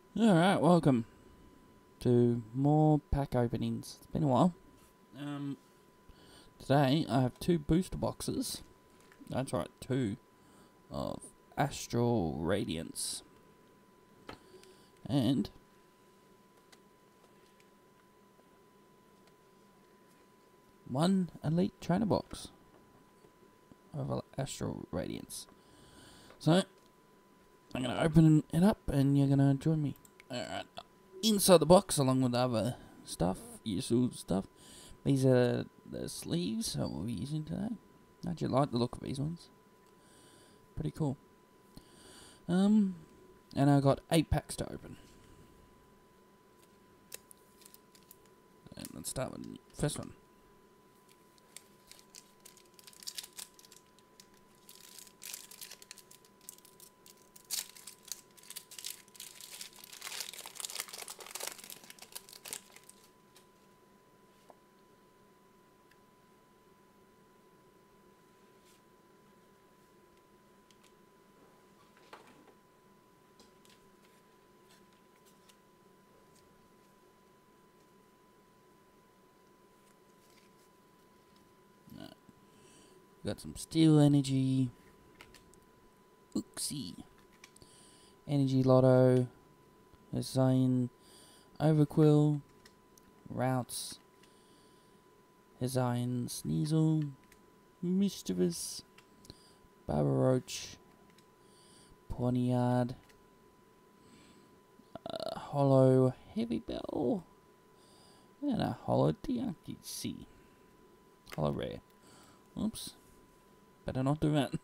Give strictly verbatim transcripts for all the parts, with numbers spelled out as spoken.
Alright, welcome to more pack openings. It's been a while. Um, today I have two booster boxes. That's right, two of Astral Radiance. And one Elite Trainer box of Astral Radiance. So, I'm going to open it up and you're going to join me. Alright, inside the box, along with other stuff, useful stuff, these are the sleeves that we'll be using today. How'd you like the look of these ones? Pretty cool. Um, and I got eight packs to open. And let's start with the first one. Got some Steel Energy, Uxie, Energy Lotto, Hezaian, Overquill, Routes, Hezaian Sneasel, Mischievous, Barbaroach, Poniard, uh, Hollow Heavy Bell, and a Hollow Diancie C. Hollow Rare. Oops. Better not do that.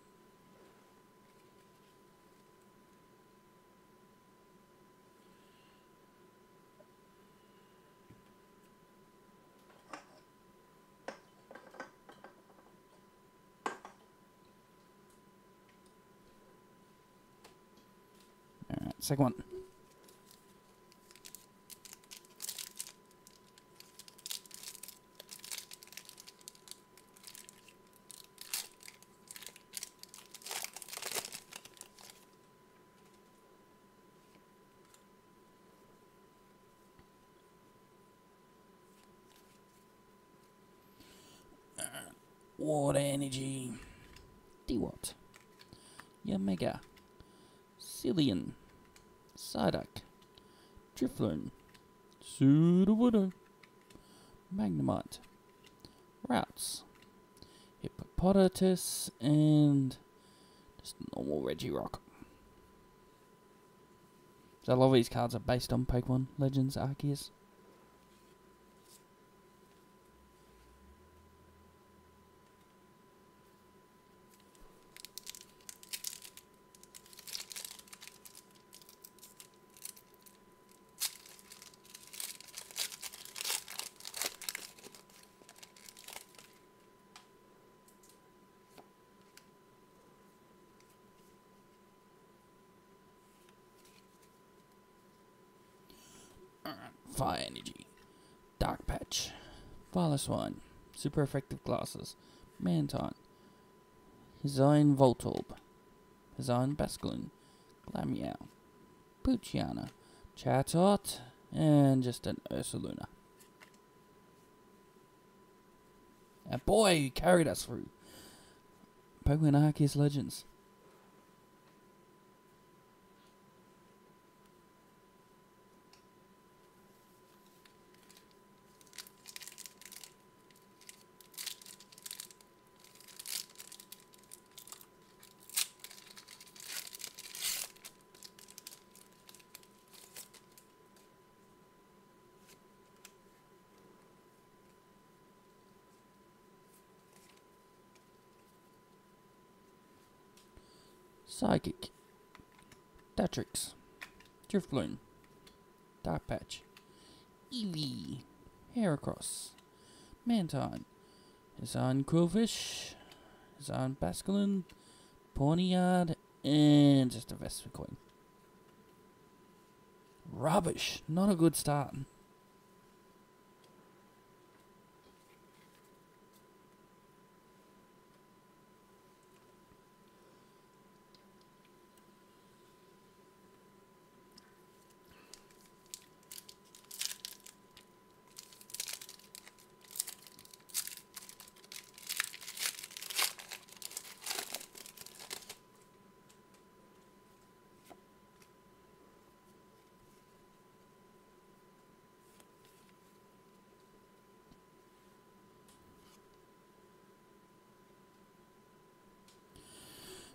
Alright, second one. Water Energy, Dewott, Yamega, Cillian, Psyduck, Drifloon, Sudowoodo, Magnemite, Routes, Hippopotamus, and just normal Regirock. So a lot of these cards are based on Pokemon Legends Arceus. Fire Energy, Dark Patch, Swine, Super Effective Glasses, Mantine, Hezaian Voltorb, Hezaian Basculin, Glameow, Poochyena, Chatot, and just an Ursaluna. And boy, you carried us through Pokemon Arceus Legends. Psychic, Datrix, Drifloon, Dark Patch, Eevee, Heracross, Mantine, Hezaian Quillfish, Hezaian Basculin, Pawniard, and just a Vespiquen. Rubbish, not a good start.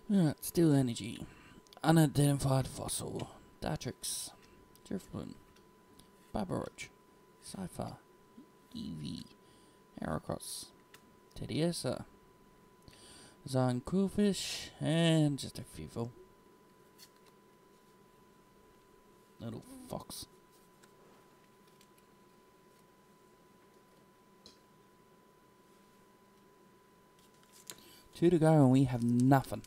Alright, Steel Energy. Unidentified Fossil. Dartrix. Driftbloom. Barbarage. Cypher. Eevee. Heracross. Teddiursa. Zion Quillfish. And just a few little fox. Two to go and we have nothing.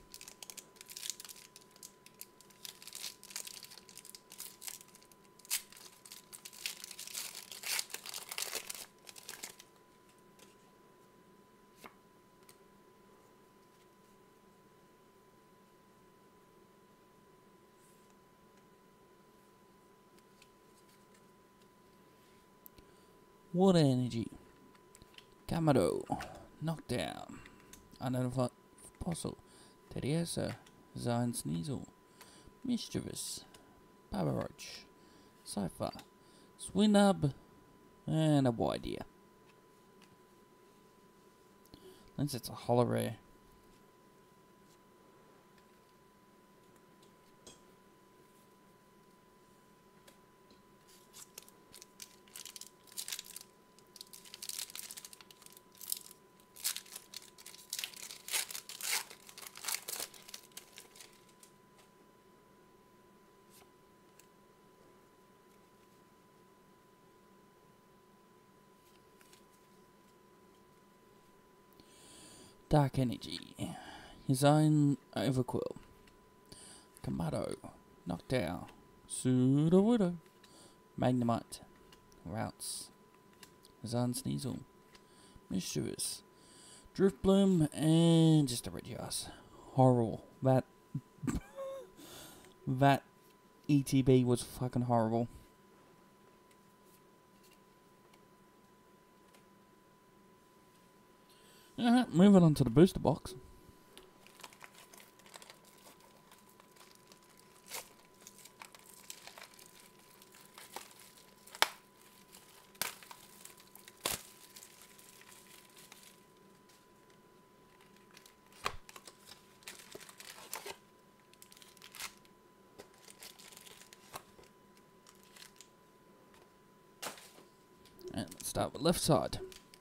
Water Energy. Kamado. Knockdown. Unidentified Fossil. Teddiursa. Zion Sneasel. Mischievous. Barbarage. Cypher. Swinub. And a Widear. Unless it's a holo rare. Dark Energy. His own Overquill. Kamado. Knockdown. Sudowoodo. Magnemite. Routes. His own Sneasel. Mischievous. Driftbloom. And just a Regias. Horrible. That. that E T B was fucking horrible. Alright, moving on to the booster box. And let's start with left side.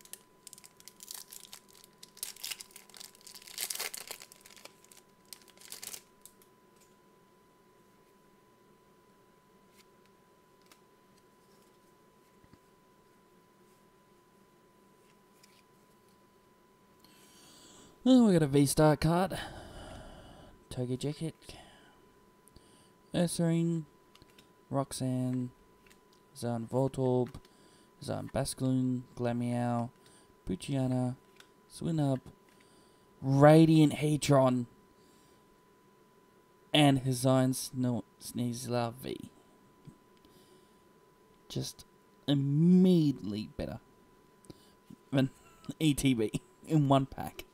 Oh, we got a V-Star card. Togejacket. Ursaring. Roxanne. Zone Voltorb. Zone Basculin. Glameow. Buchiana. Swinub. Radiant Heatron. And his Zion Sneasler V. Just immediately better than E T B in one pack.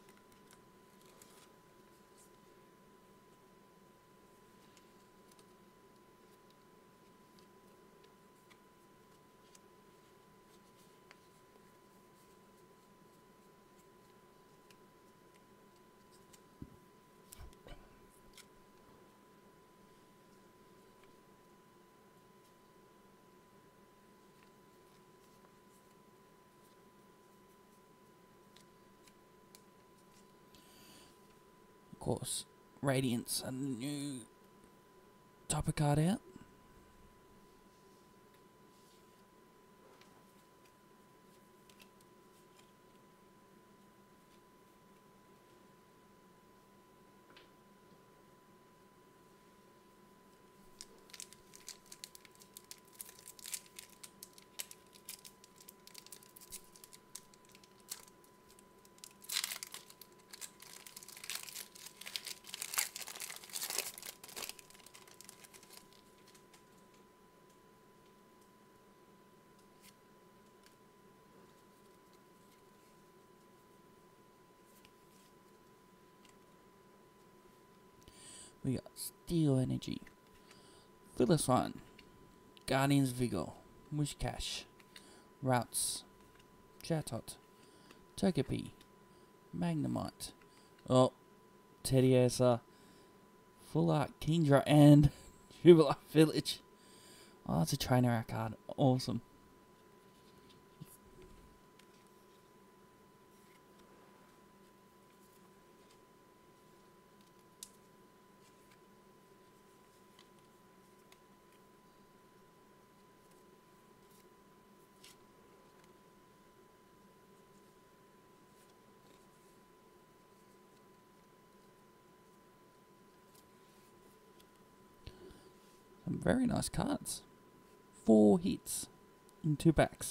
Of course, Radiant's a new type of card out. We got Steel Energy, Philosophy, Guardians Vigor, Wishcash, Routes, Chatot, Togepi, Magnemite, oh, Teddiursa, Full Art Kingdra and Jubilee Village. Oh, that's a trainer art card. Awesome. Some very nice cards. Four hits in two packs.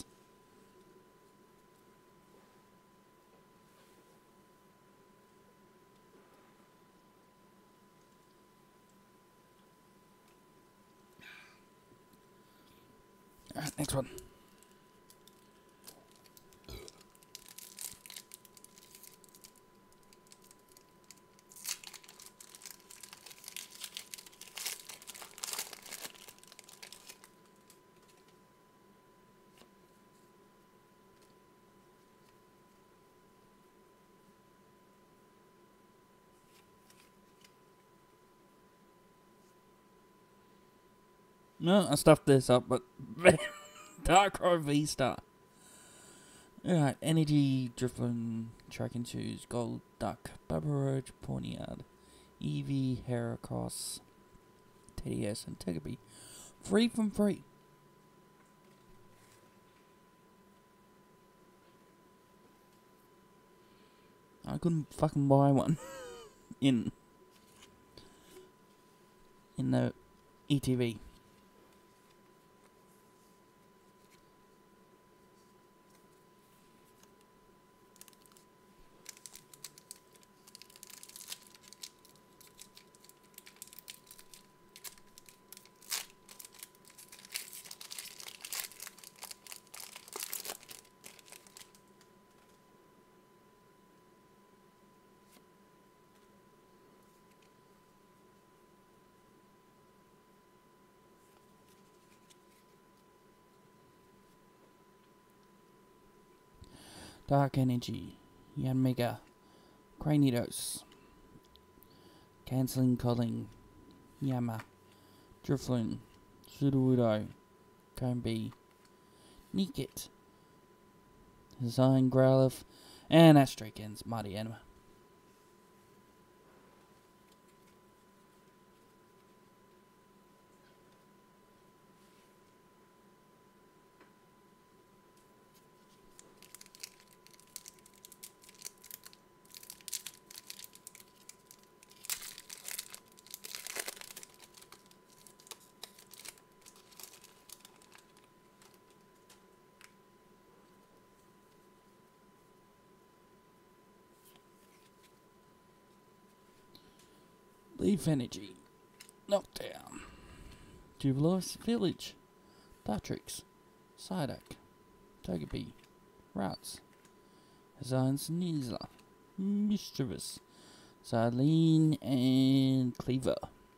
Alright, next one. No, I stuffed this up, but Darkrai V-Star. Alright, Energy, Drifloon, Tracking Shoes, Gold Duck, Babaroach, Pawniard, Eevee, Heracross, T D S, and Togepi. Free from free. I couldn't fucking buy one in in the E T V. Dark Energy, Yanmega, Cranidos, Cancelling Calling, Yama, Drifloon, Sudowoodo, Combi, Nickit, Design Growlithe, and Astrakhan's Mighty Anima. Leaf Energy, Knockdown, Jubilee Village, Dartrix, Psyduck, Togepi, Routes, Design Sneasler, Mischievous, Sarline, and Cleaver.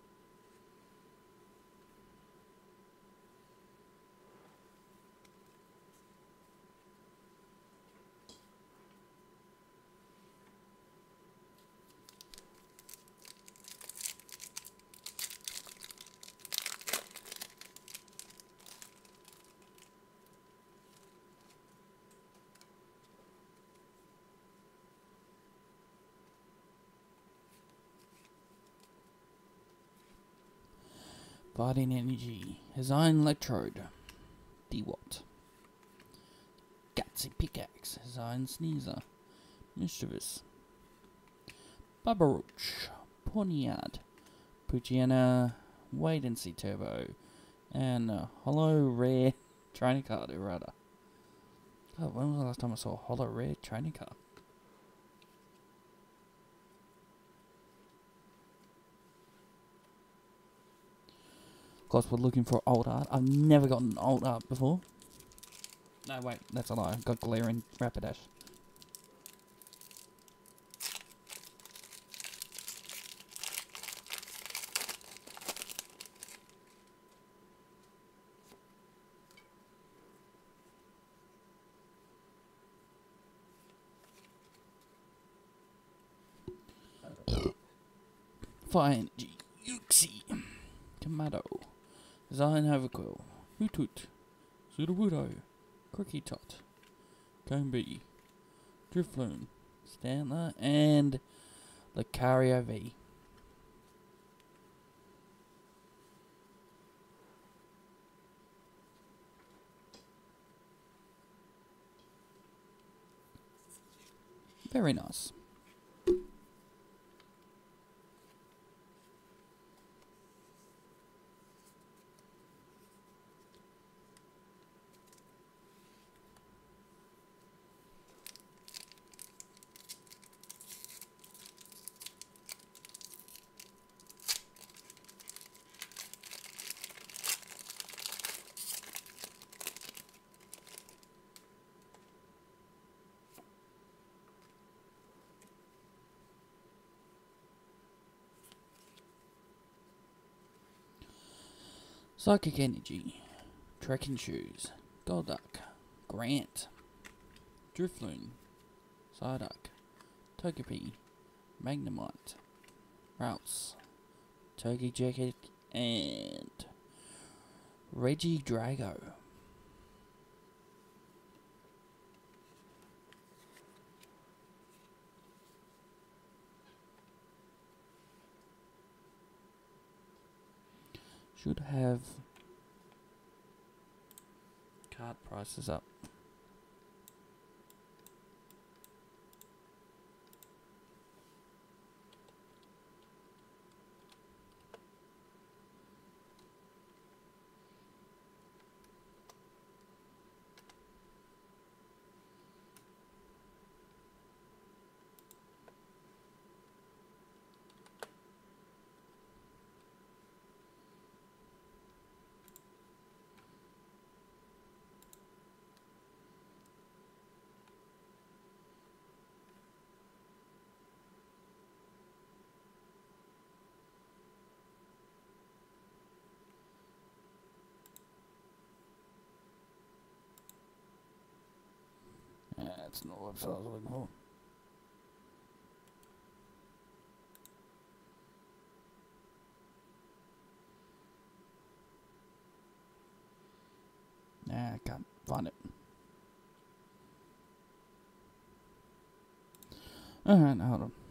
Guardian Energy, Design Electrode, D-Watt, Gatsy Pickaxe, Design Sneasler, Mischievous, Babaroach, Pawniard, Poochyena, Wait and See Turbo, and uh, Hollow Rare Training Card Errata. God, when was the last time I saw a Hollow Rare Training Card? Of course, we're looking for old art. I've never gotten old art before. No, wait, that's a lie. I've got Glaring Rapidash. Fire Energy, Uxie, Kamado, Zion Haverquill, Hoot Hoot, Sudowoodo, Cricky Tot, Combi, Drifloon, Stantler, and Lucario V. Very nice. Psychic Energy, Trekking Shoes, Golduck, Grant, Drifloon, Psyduck, Togepi, Magnemite, Routes, Turkey Jacket, and Reggie Drago. Should have card prices up. That's not what I was looking for. Nah, I can't find it. Alright, hold on.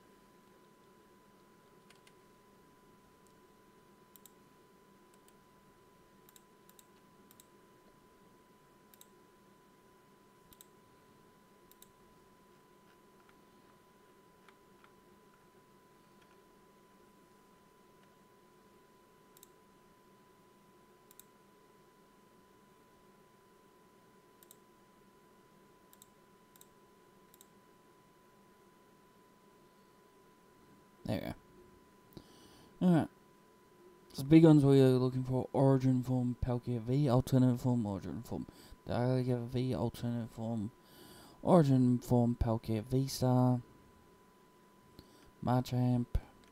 There we go. Alright. So the big ones we are looking for: Origin Form Palkia V, Alternate Form Origin Form Dialga V, Alternate Form Origin Form Palkia V-Star, Marchamp.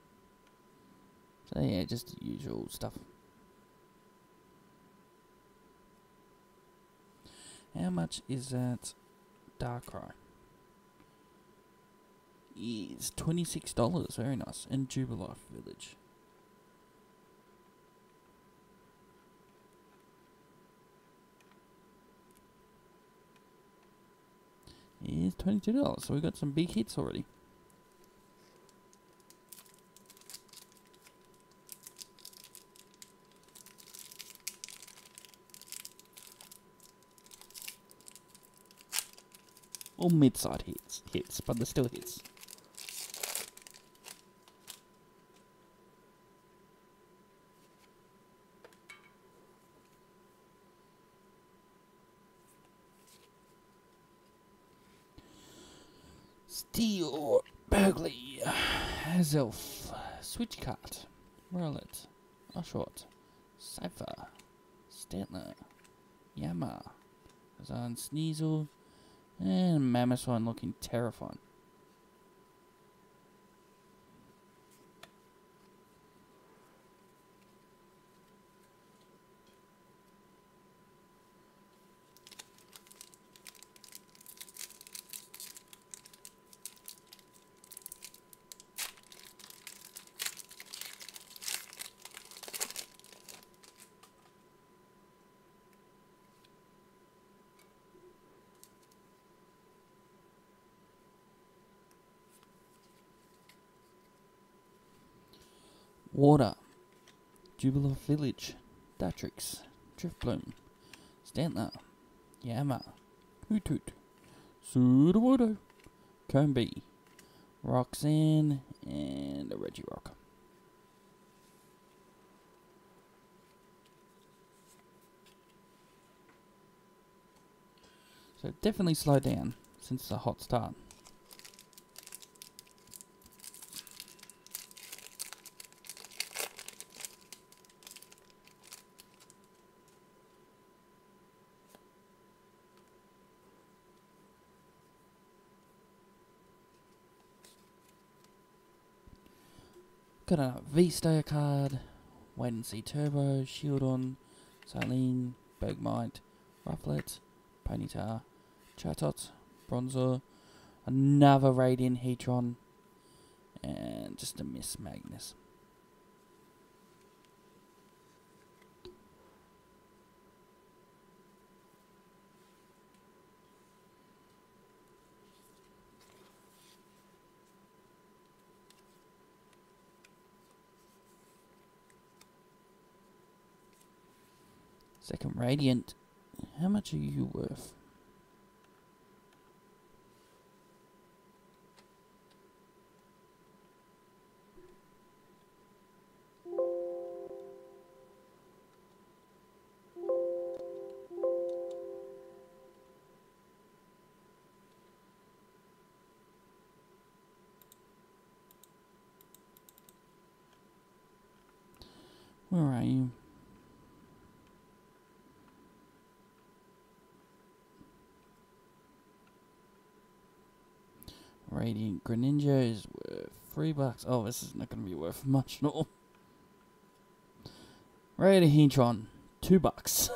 So yeah, just the usual stuff. How much is that Darkrai? Is twenty-six dollars. Very nice. And Jubilife Village. Is twenty-two dollars. So we got some big hits already. Or mid-side hits, hits, but they're still hits. Steel, Burgley, Hazelf, Switchcart, Rowlet, Oshawott, Cypher, Stantler, Yama, Kazan Sneasel, and Mammothswan looking terrifying. Water, Jubilee Village, Datrix, Driftbloom, Stantler, Yama, Hoot Hoot, Sudowoodo, Combee, Roxanne, and a Regirock. So definitely slow down since it's a hot start. Got a V-Star card, Wait and See Turbo, Shieldon, Silene, Bergmite, Rufflet, Ponyta, Chatot, Bronzor, another Radiant Heatron, and just a Miss Magnus. Second Radiant, how much are you worth? Where are you? Radiant Greninja is worth three bucks. Oh, this is not going to be worth much at all. Radiant Heatron, two bucks.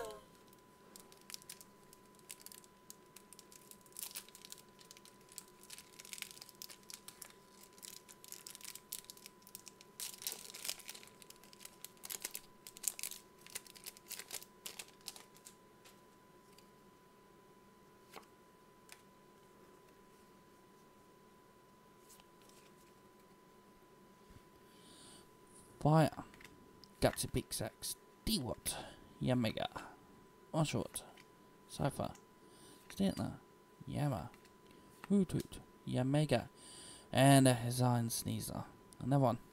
Fire, Gutsy Pixax, D-Watt, Yamega, Oshawott, Cypher, Stantler, Yama, Hoot Hoot, Yamega, and a Hezine Sneasler. Another one.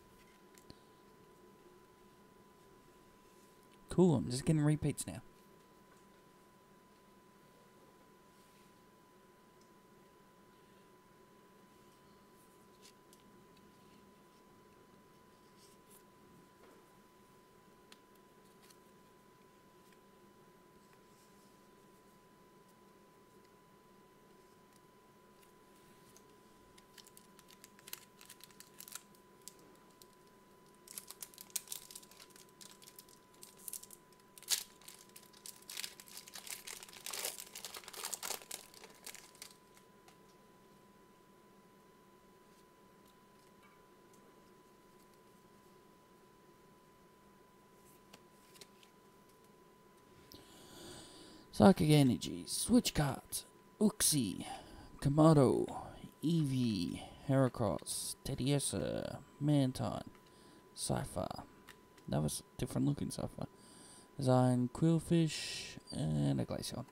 Cool, I'm just getting repeats now. Psychic Energy, Switch Cards, Uxie, Komodo, Eevee, Heracross, Teddiursa, Mantine, Cypher. That was a different looking Cypher. Design, Quillfish, and a Glaceon.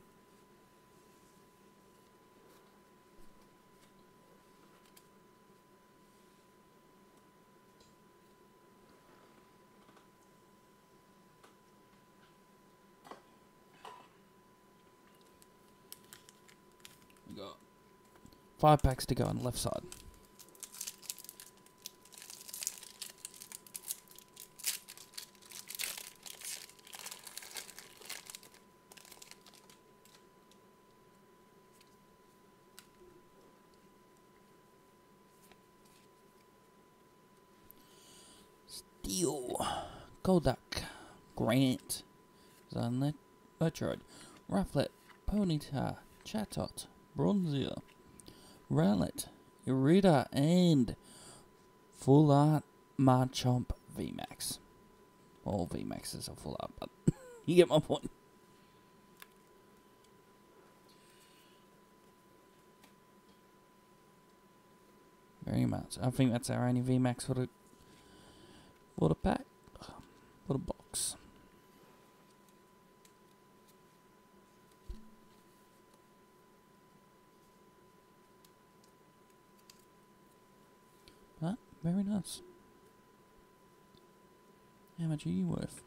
We got five packs to go on the left side. Steel, Golduck, Grant, Zunlet, Metroid, Rufflet, Ponyta, Chatot, Bronzor, Rowlet, Irida, and Full Art Marchomp V MAX. All V MAXs are full art, but you get my point. Very much. I think that's our only V MAX for the For the pack. For the box. But very nice. How much are you worth?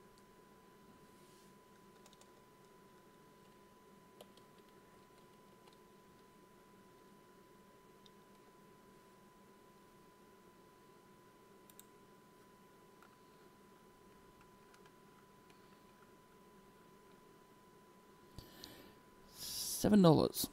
Seven dollars.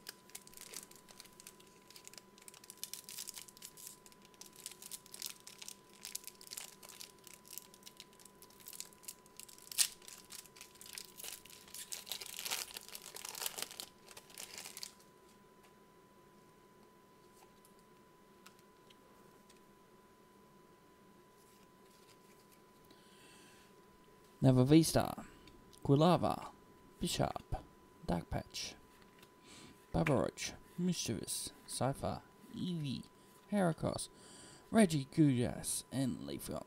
Neva Vista, Quilava, Bishop, Dark Patch, Babaroach, Mischievous, Cypher, Eevee, Heracross, Reggie Gujas, and Leafeon.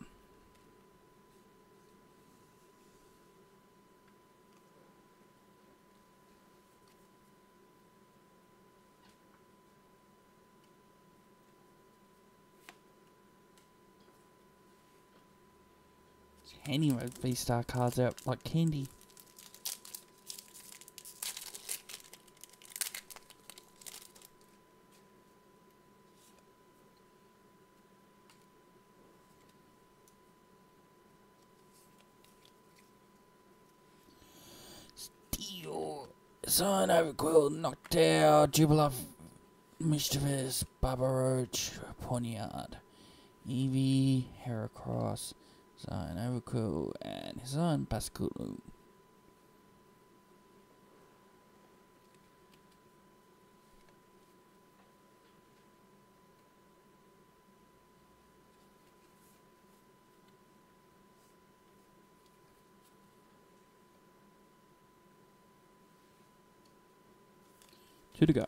Anyway, V-Star cards out like candy. Steel, Sign Overquill, Noctowl, Jubiluff, Mischievous, Babaroach, Ponyard, Eevee, Heracross, Sign Overquill, and his own Basculum. Two to go.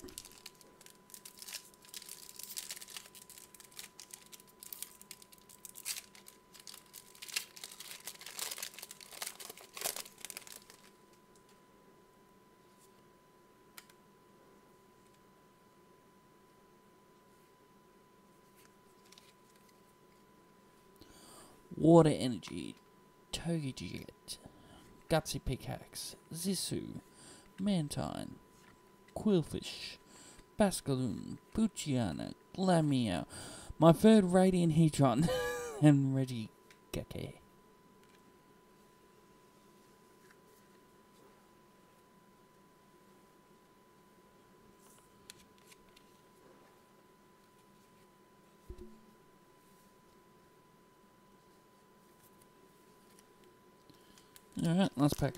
Water Energy, Togejet, Gutsy Pickaxe, Zissou, Mantine, Quillfish, Basculum, Bucciana, Glameow, my third Radiant Heatron, and Reggie Geke. Alright, last pack.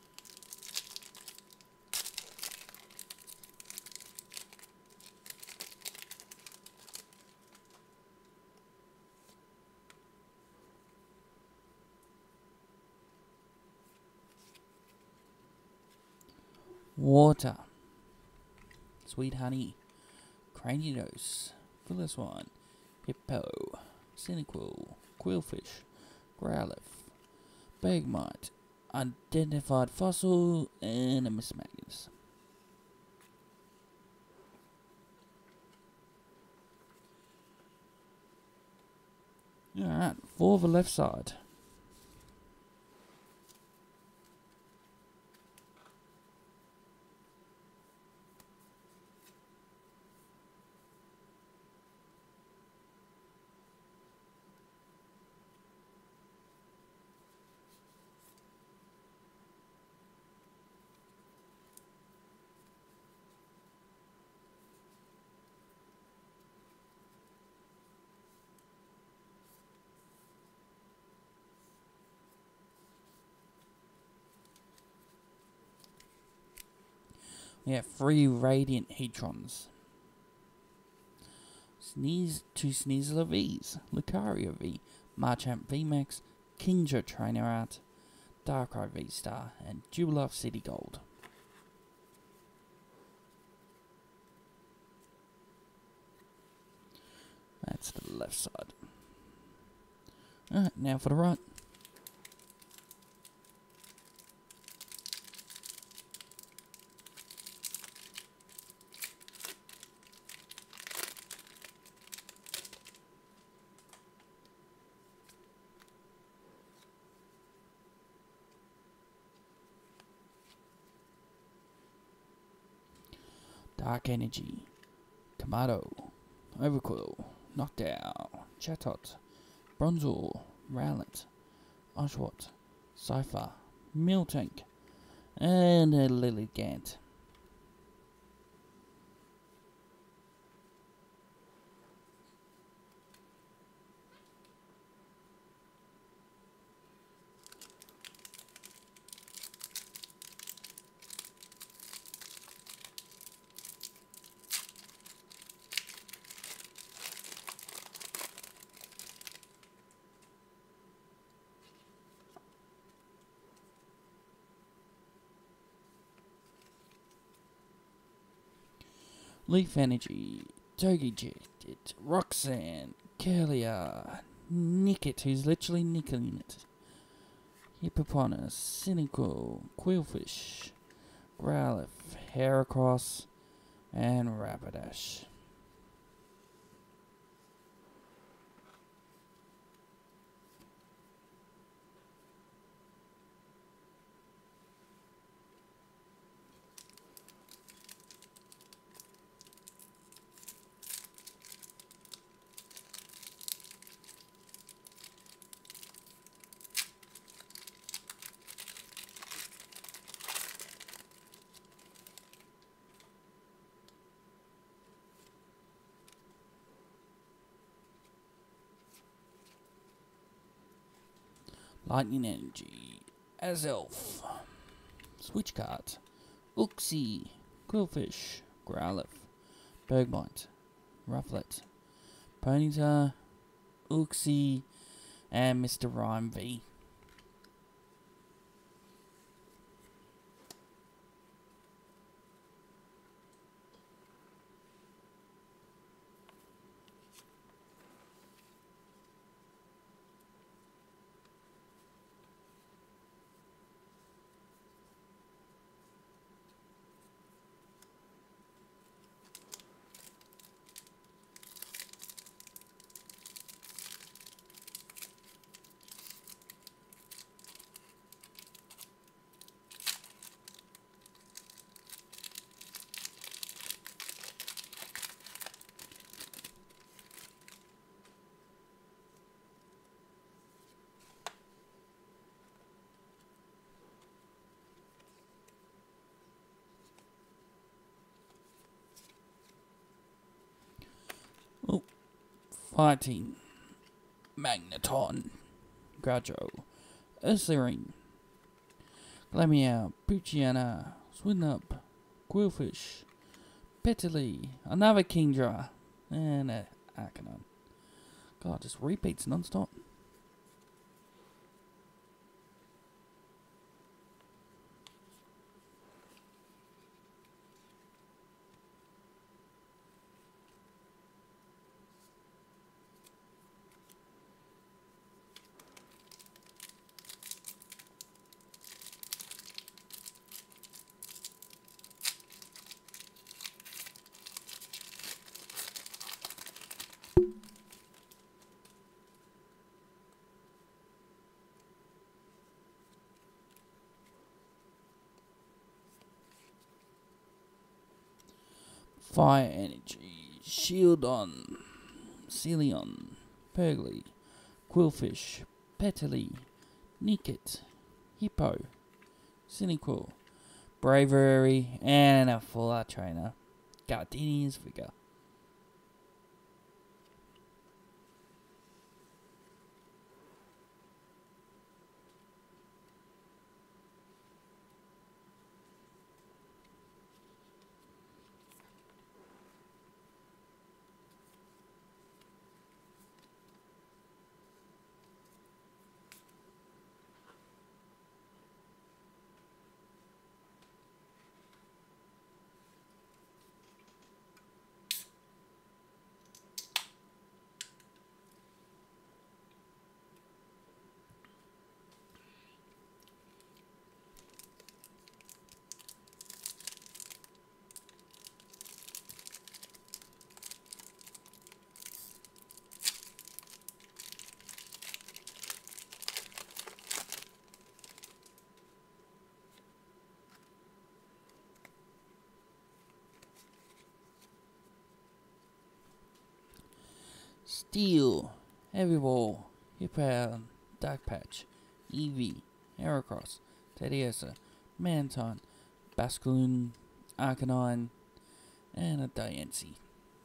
Water, Sweet Honey, Cranidos, Philoswine, Hippo, Cynical, Quillfish, Growlithe, Bergmite, Unidentified Fossil, and a Miss Magnus. Alright, for the left side. We have three Radiant Heatrons. Sneeze, two Sneasler Vs, Lucario V, Marchant V Max, Kingdra Trainer Art, Darkrai V Star, and Jubiluff City Gold. That's the left side. Alright, now for the right. Dark Energy, Kamado, Overquill, Knockdown, Chatot, Bronzor, Rowlet, Oshawott, Cypher, Miltank, and a Lilligant. Leaf Energy, Togejet, Roxanne, Kirlia, Nickit, who's literally nicking it, Hippopotamus, Cynical, Quillfish, Growlithe, Heracross, and Rapidash. Lightning Energy, Azelf, Switchcart, Uxie, Quillfish, Growlithe, Bergmite, Rufflet, Ponyta, Uxie, and Mister Rhyme V. Oh, fighting. Magneton, Groucho, Ursaring, Glameow, Poochyena, Swinub, Quillfish, Petilil, another Kingdra, and a Arcanine. God, just repeats non-stop. Fire Energy, Shieldon, Celion, Purgly, Quillfish, Petilil, Nickit, Hippo, Cynical, Bravery, and a full art trainer, Gardenia's figure. Steel, Heavy Ball, Hippowdon, Dark Patch, Eevee, Heracross, Teddiursa, Mantine, Basculin, Arcanine, and a Diancie.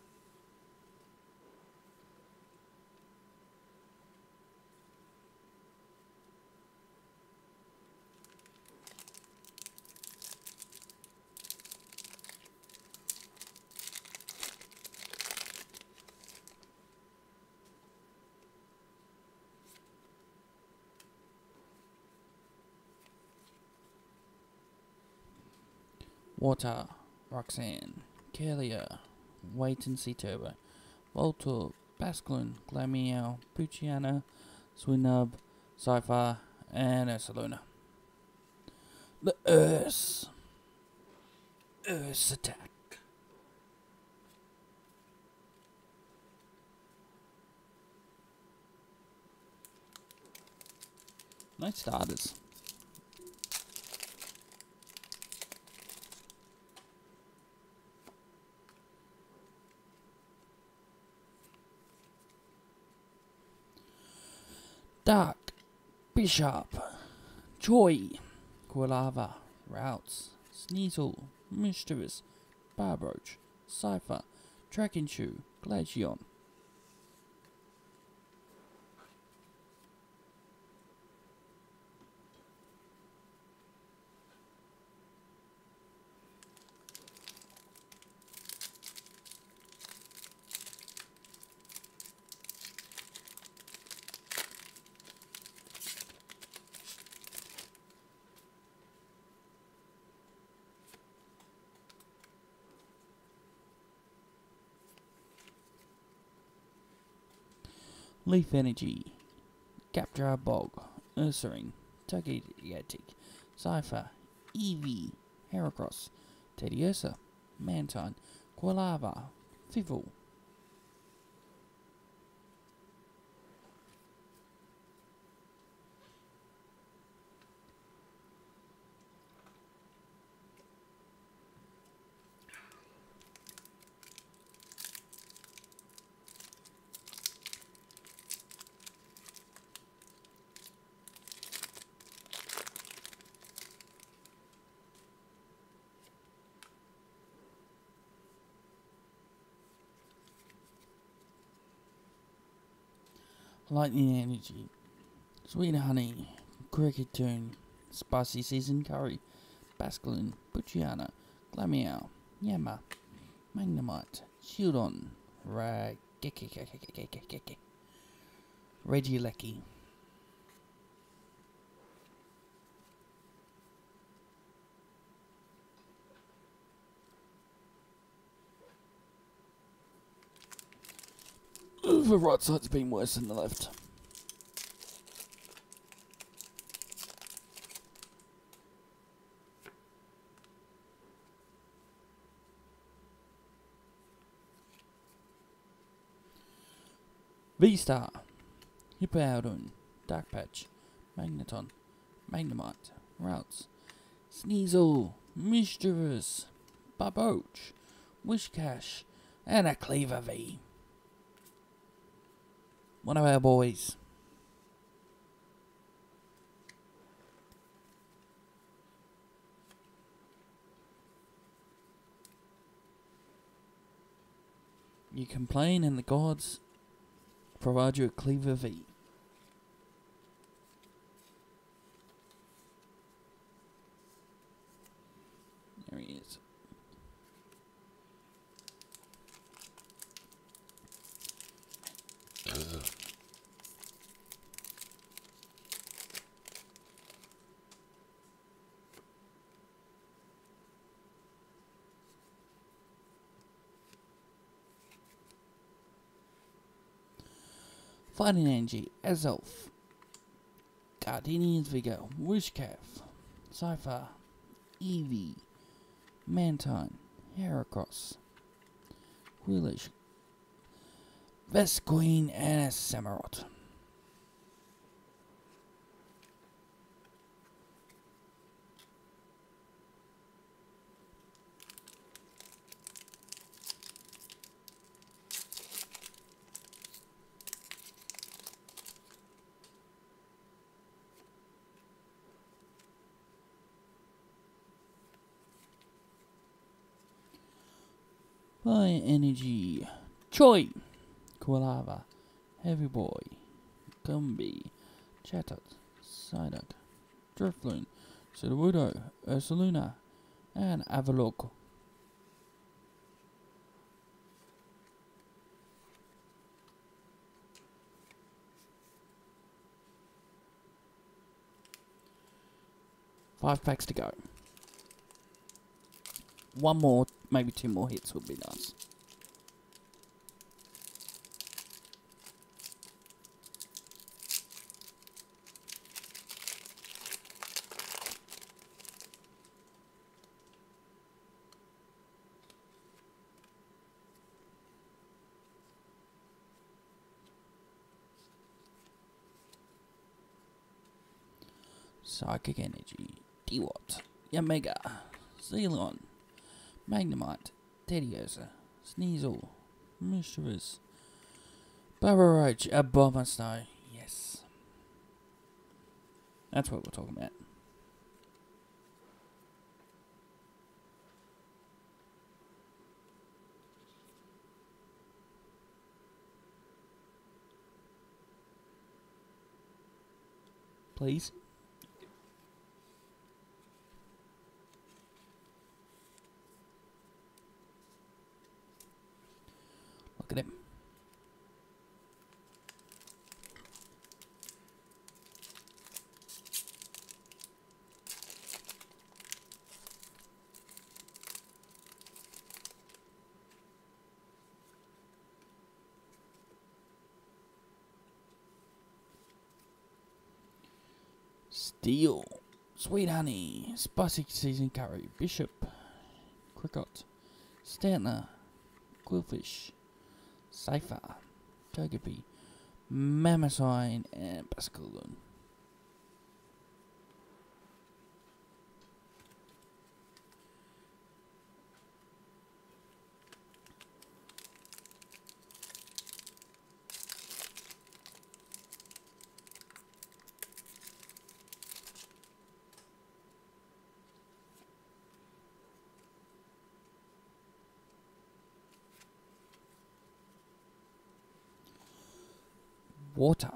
Water, Roxanne, Kirlia, Wait and See Turbo, Voltor, Basculin, Glameow, Poochyena, Swinub, Cypher, and Ursaluna. The Urs. Urs attack. Nice starters. Dark, Bishop, Joy, Quilava, Routes, Sneasel, Mischievous, Barbroach, Cypher, Trackinshue, Glaceon. Leaf Energy, Capture Bog, Ursaring, Tugiatic, Cypher, Eevee, Heracross, Teddiursa, Mantine, Quilava, Fizzle. Lightning Energy, Sweet Honey, Cricket Tune, Spicy Season Curry, Basculin, Poochyena, Glameow, Yammer, Magnemite, Shieldon, Rag, Regieleki. The right side's been worse than the left. V-Star, Hippowdon, Dark Patch, Magneton, Magnemite, Routes, Sneasel, Mischievous, Barboach, Wishcash, and a Cleaver V. One of our boys. You complain and the gods provide you a Cleaver V. There he is. Fighting Energy, Azelf, Gardenia's Vigor, Wishcaf, Cypher, Eevee, Mantine, Heracross, Quillish, Vesqueen, and a Samurott. Fire Energy, Choi, Quilava, Heavy Boy, Gumby, Chatot, Psyduck, Drifloon, Sudowoodo, Ursaluna, and Avalok. Five packs to go. One more, maybe two more hits would be nice. Psychic Energy, Dewott, Yamega, Zealon, Magnemite, Teddiursa, Sneasel, Mischievous, Barbaroach, Abomasnow. Yes. That's what we're talking about. Please. Look at him. Steel, Sweet Honey, Spicy Seasoned Curry, Bishop, Cricket, Stantler, Quillfish, Cypher, Togepi, Mammothine, and Basculin. Water,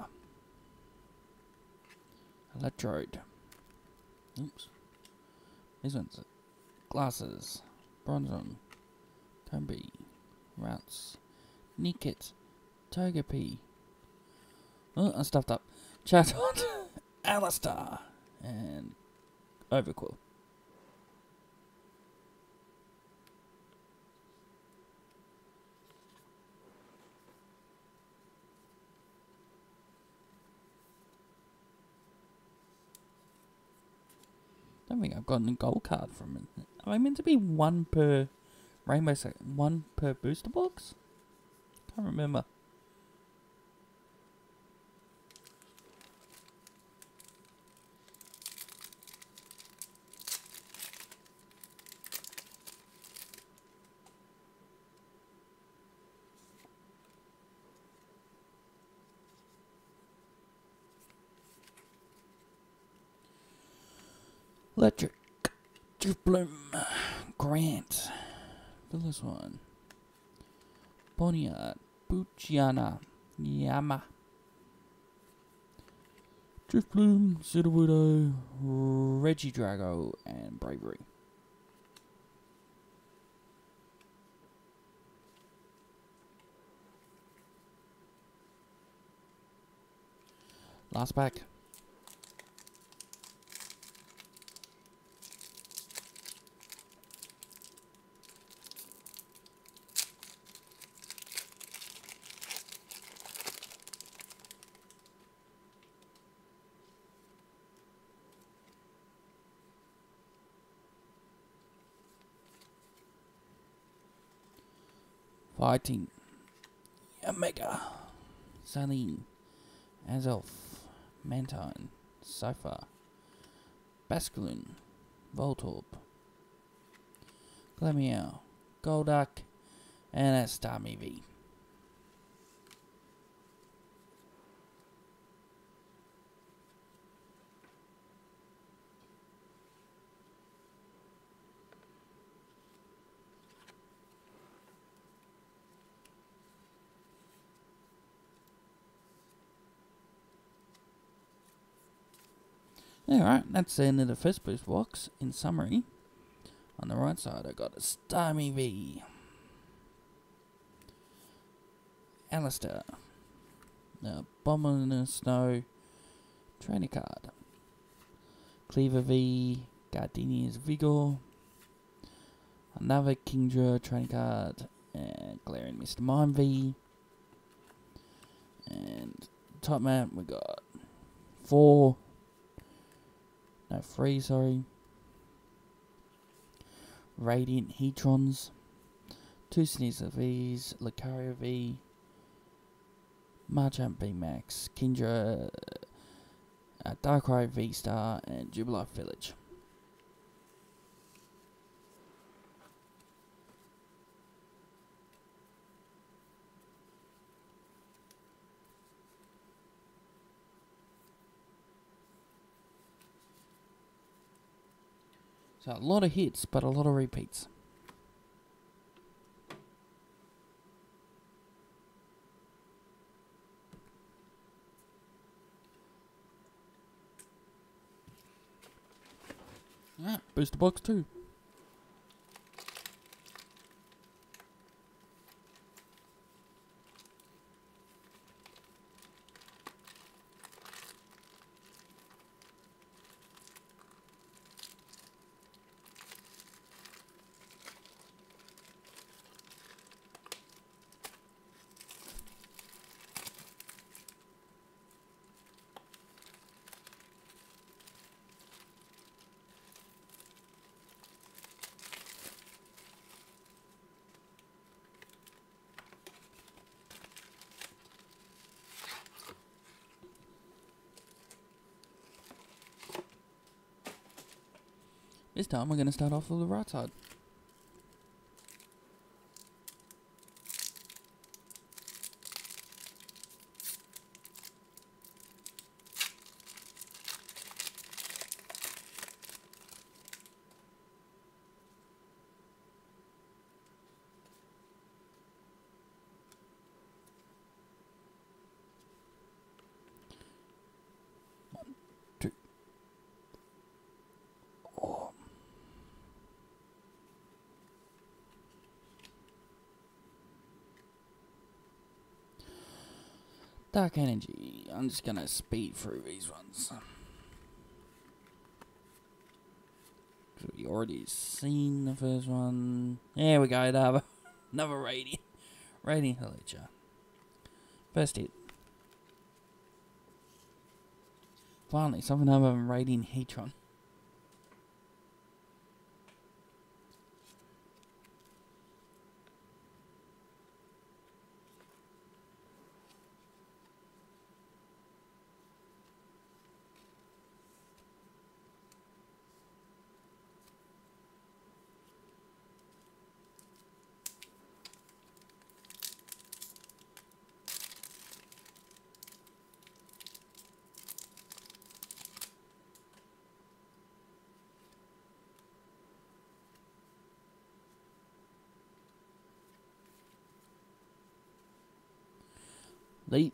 Electrode, oops, these ones, Glasses, Bronzong, Combi, Routes, Nickit, Togepi, oh, I stuffed up, Chatot, Alistar, and Overquill. I don't think I've gotten a gold card from it. Am I meant to be one per rainbow set, one per booster box? Can't remember. Electric, Drifloon, Grant, Phyllis one, Ponyard, Buchiana, Yama, Drifloon, Sudowoodo, Regidrago, and Bravery. Last pack. Fighting, Omega, Saline, Azelf, Mantine, Cypher, Basculin, Voltorb, Glameow, Golduck, and a Starmie V. Alright, that's the end of the first booster box. In summary, on the right side I got a Starmie V, Alistair, a Bomber in the Snow trainer card, Cleaver V, Gardenia's Vigor, another Kingdra training card, and Glaring Mister Mime V, and top map we got four, no three, sorry, Radiant Heatrons, two Sneasel Vs, Lucario V, Marchant V Max, Kingdra, uh, Darkrai V Star, and Jubilife Village. So a lot of hits, but a lot of repeats. Alright, booster box two. This time we're going to start off with the right side. One, two. Oh. Dark Energy. I'm just going to speed through these ones. We already seen the first one. There we go, another, another Radiant. Radiant Helicha. First hit. Finally, something other than Radiant Heatron. Leaf,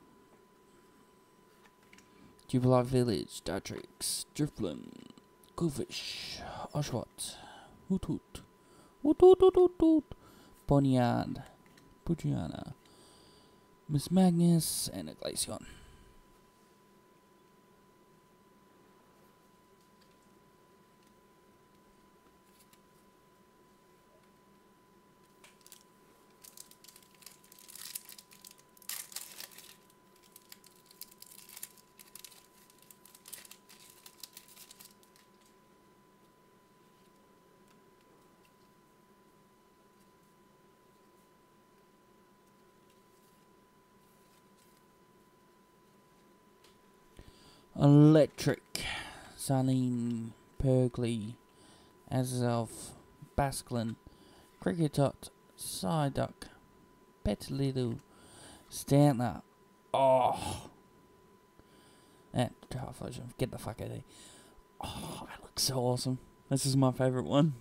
Jubilife Village, Dartrix, Drifblim, Goofish, Oshawott, Hoot Hoot, Hoot Hoot Hoot Hoot Hoot, Ponyard, Pugiana, Miss Magnus, and a Glaceon. Electric, Saline, Pergly, Azelf, Basculin, Cricketot, Psyduck, Petilillo, Stantler. Oh! And Trifusion, get the fuck out of here. Oh, that looks so awesome. This is my favourite one.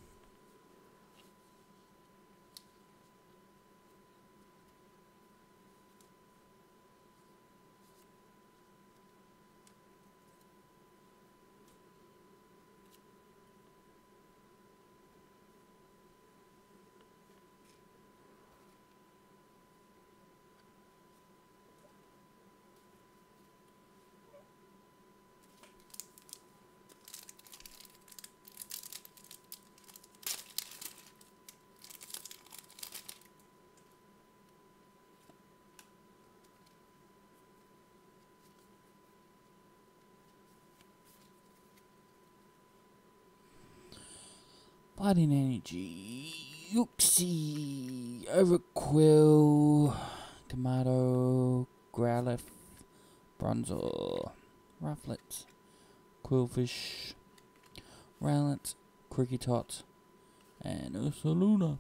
Fighting Energy, Uxie, Overquill, Tomato, Growlithe, Bronzor, Rufflet, Quillfish, Rowlet, Kricketot, and Ursaluna.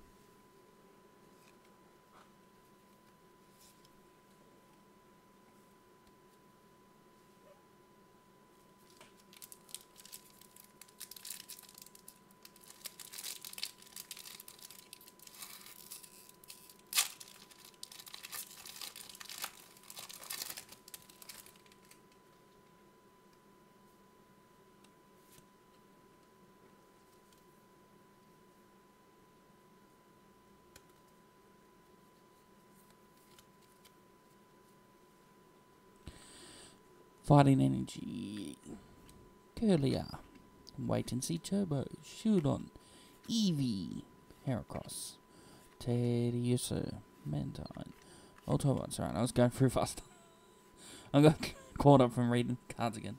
Fighting Energy, Curlia, Wait and See Turbo, Shieldon, Eevee, Heracross, Teddiursa, Mantine, Autobots. Alright, I was going through fast. I got caught up from reading cards again.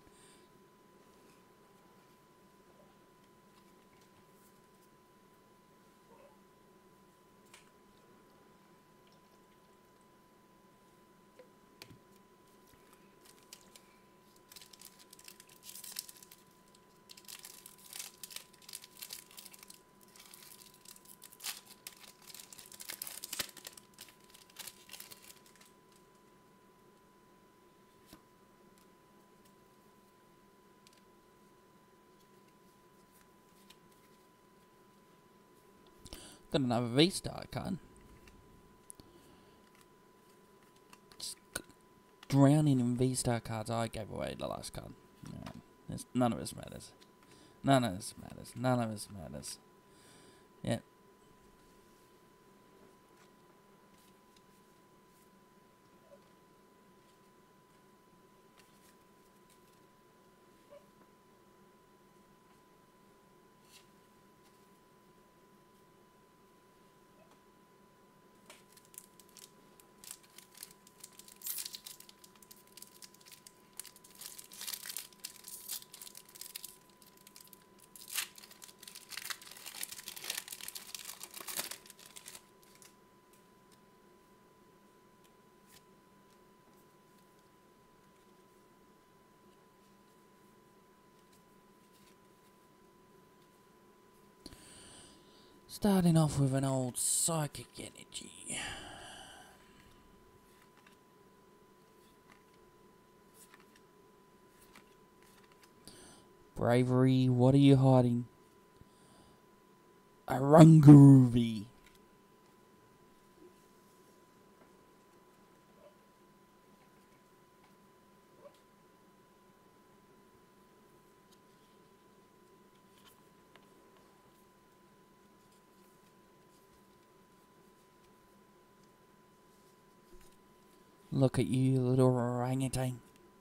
Got another V-Star card. Just drowning in V-Star cards. I gave away the last card. Yeah, none of this matters. None of this matters. None of this matters. Yeah. Starting off with an old Psychic Energy. Bravery, what are you hiding? Arunguruvi. Look at you, little orangutan.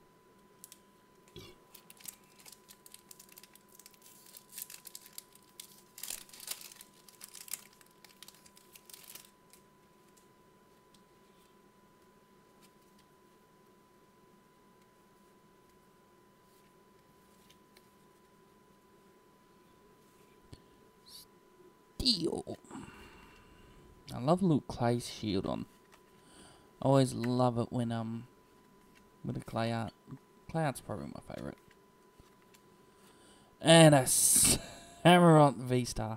Steel. I love a little clay shield on. I always love it when um with a clay art. Clay art's probably my favourite. And a Samurott V-Star.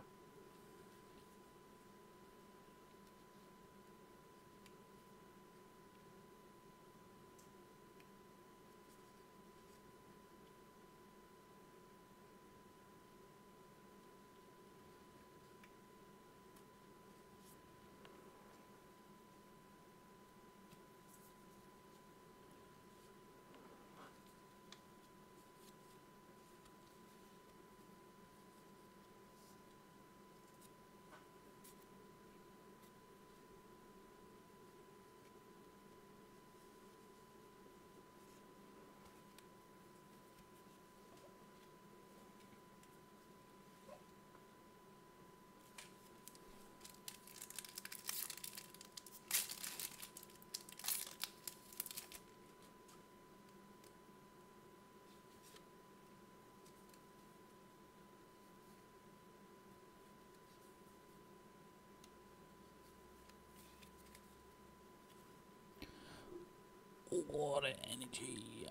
Water energy.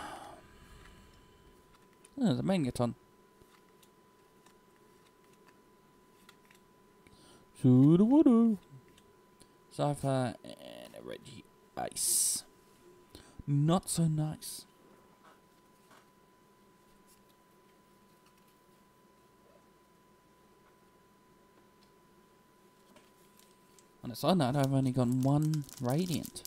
Oh, the Magneton. Sudowoodo. Cypher and a Reggie Ice. Not so nice. On a side note, I've only got one Radiant.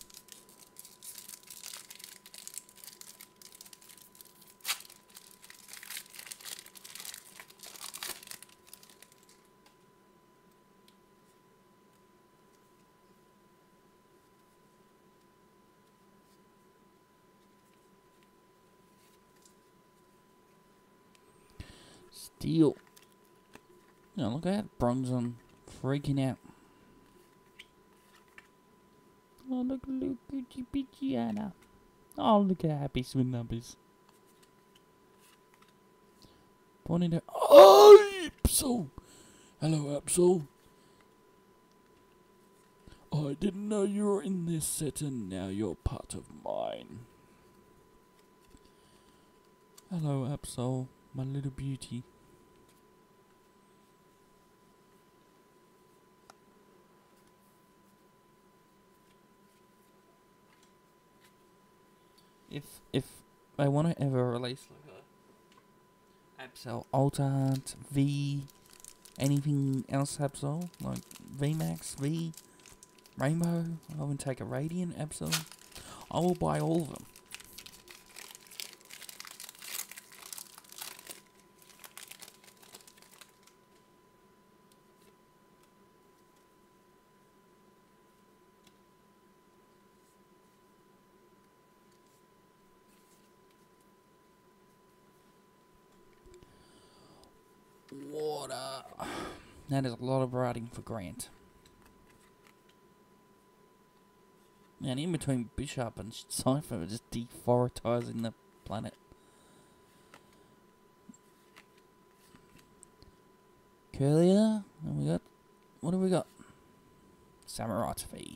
Steel. Oh, look at that. Bronzon freaking out. Oh, look, look, Gucci Peachy Anna. Oh, look at happy swing numbers. Pointing to. Oh, Absol! Hello, Absol. I didn't know you were in this set and now you're part of mine. Hello, Absol, my little beauty. If if I want to ever release like a Absol Altart V, anything else Absol like V Max V, Rainbow, I will take a Radiant Absol. I will buy all of them. Water. That is a lot of writing for Grant. And in between Bishop and Cypher, just deforesting the planet. Curlier, and we got. What have we got? Samurott V.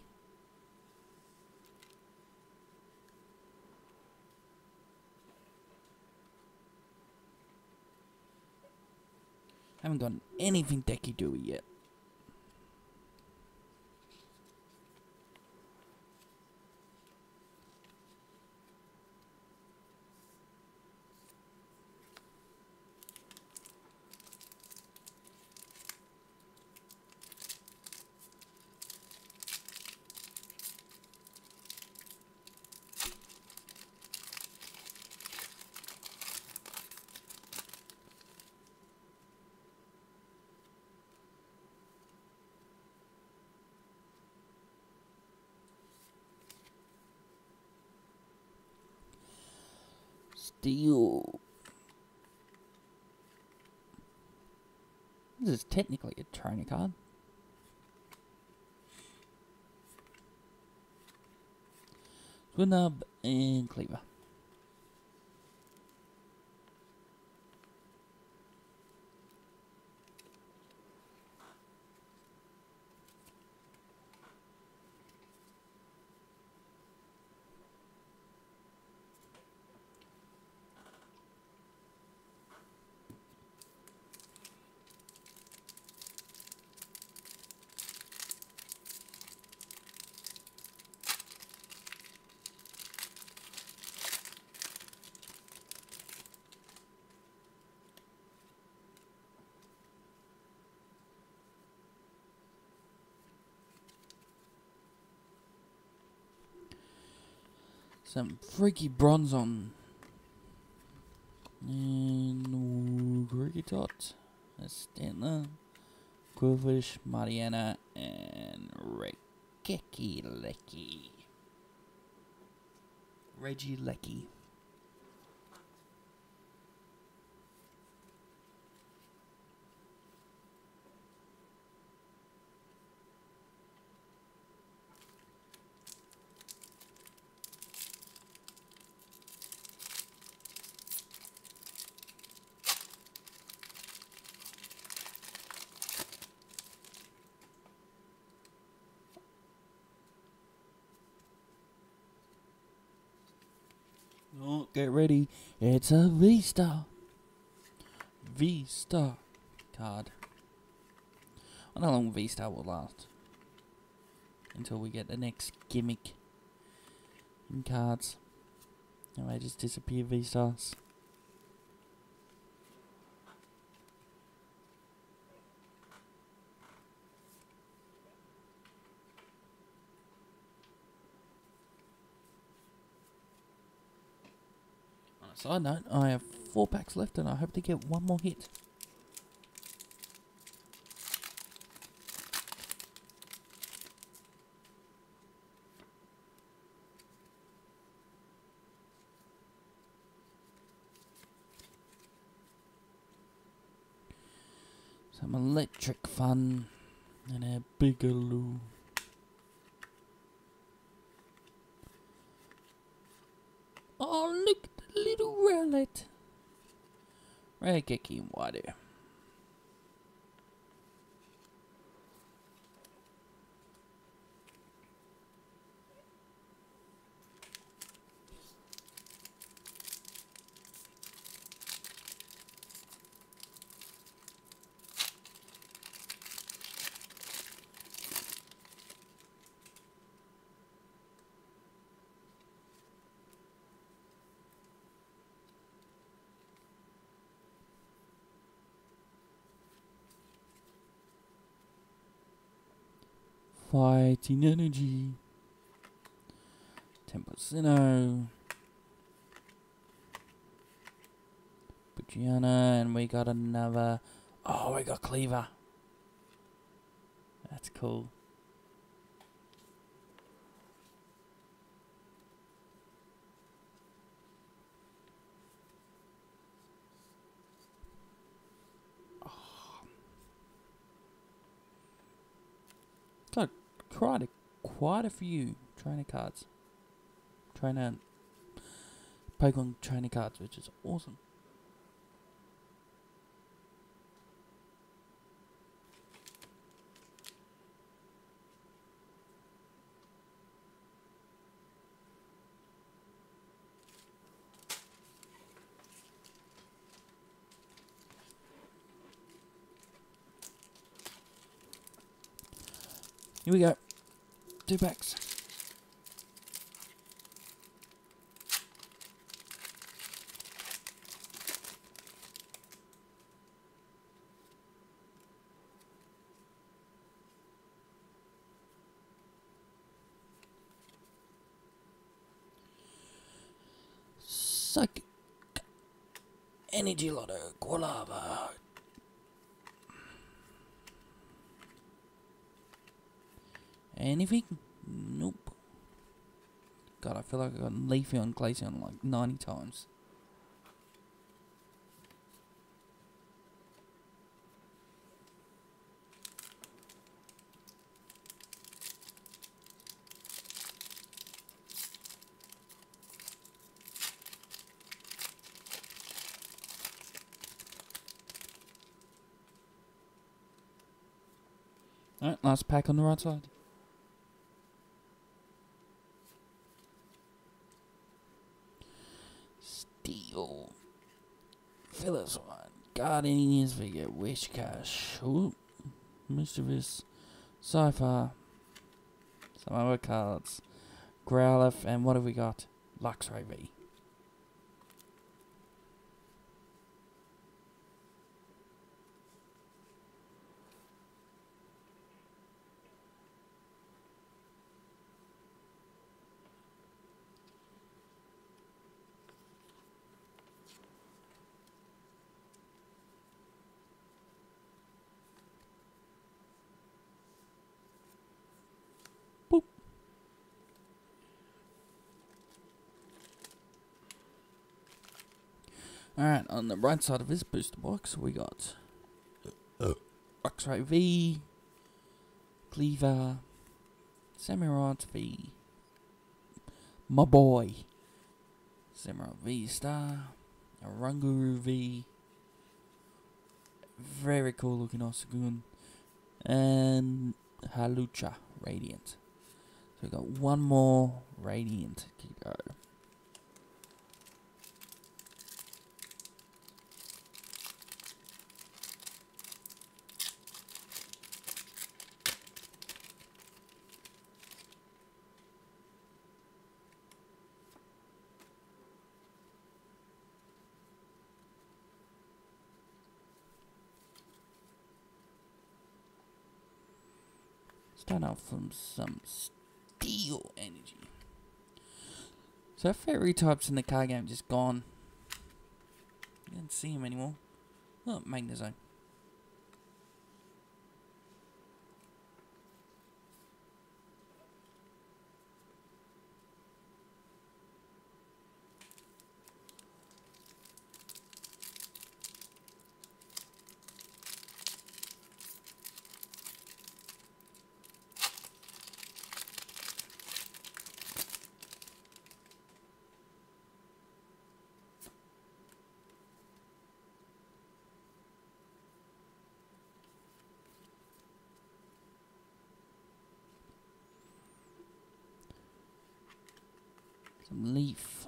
Haven't gotten anything Decky Dewey yet. Steel. This is technically a trainer card. Swinub and Cleaver. Some freaky Bronzon. And Grigitot. Stantler. Quillfish, Mariana, and Rekeki Lecky. Reggie Lecky. get ready. It's a V-Star. V-Star card. I don't know how long V-Star will last. Until we get the next gimmick in cards. And they just disappear V-Stars. On a side note, I have four packs left and I hope to get one more hit. Some electric fun and a Bigaloo. Oh, look at the little rowlet. Raigeki water. Fighting energy. Temposino. Pugiana, and we got another. Oh, we got Cleaver. That's cool. Got quite a, quite a few trainer cards. Trainer Pokemon trainer cards, which is awesome. Here we go. Two packs. Psychic Energy Lotto Quilava. Anything? Nope. God, I feel like I got Leafeon, Glaceon like ninety times. Alright, last pack on the right side. Steel. Phyllis one. Guardians figure. Wishcash. Ooh. Mischievous. Cypher. Some other cards. Growlithe. And what have we got? Luxray V. Boop. Alright, on the right side of this booster box, we got uh, Luxray V, Cleaver, Samurott V, my boy, Samurott V Star, Oranguru V, very cool looking Osgoon, and Halucha Radiant. So we got one more Radiant to go. Start off from some steel energy. So fairy types in the card game just gone. You don't see him anymore. Oh, Magnezone. Some leaf.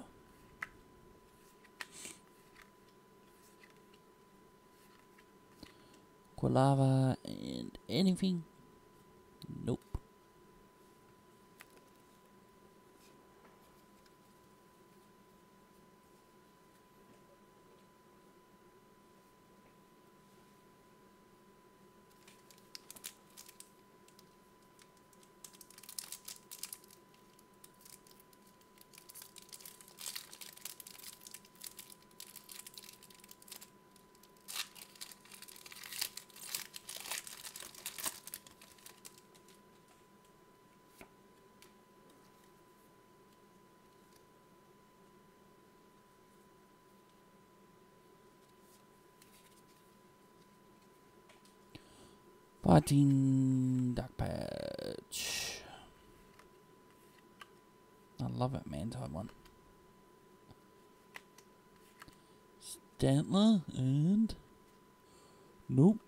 Quilava and anything? Nope. Fighting Dark Patch. I love it, man. Type one. Stantler and nope.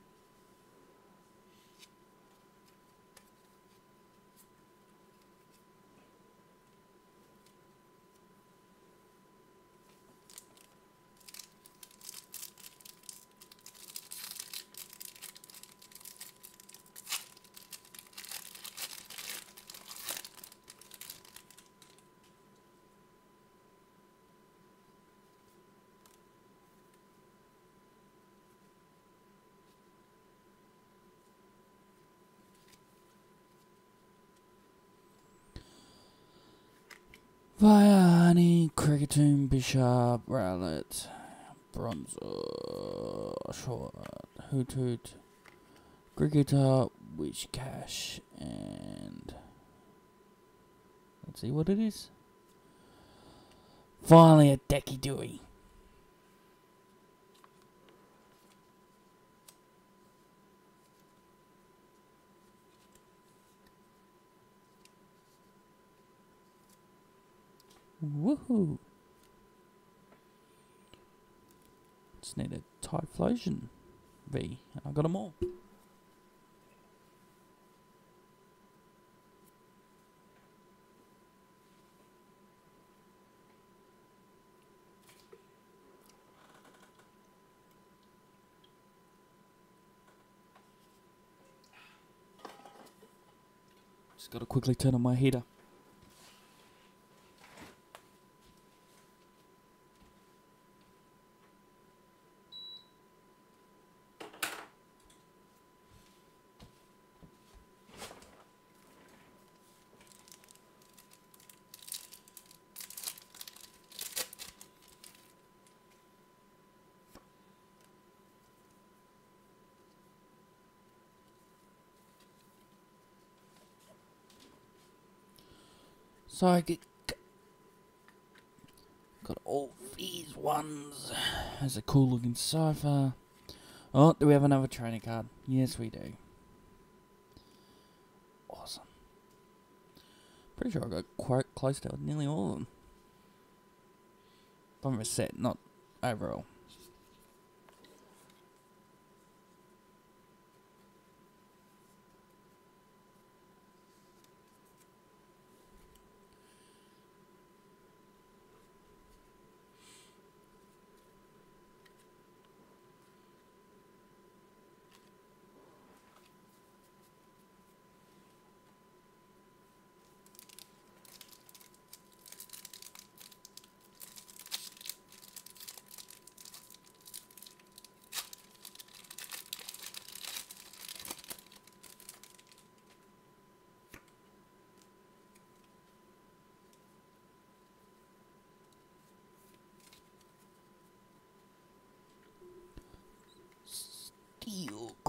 Viani, Kricketune, Bishop, Rowlet, Bronzor, Short, Hoot Hoot, Cricketer, Wishcash, and let's see what it is. Finally, a Decky Dewey. Woohoo! Just need a Typhlosion V, and I got them all. Just got to quickly turn on my heater. So I get got all these ones. There's a cool looking cipher. Oh, do we have another trainer card? Yes, we do. Awesome. Pretty sure I got quite close to nearly all of them. From a set, not overall.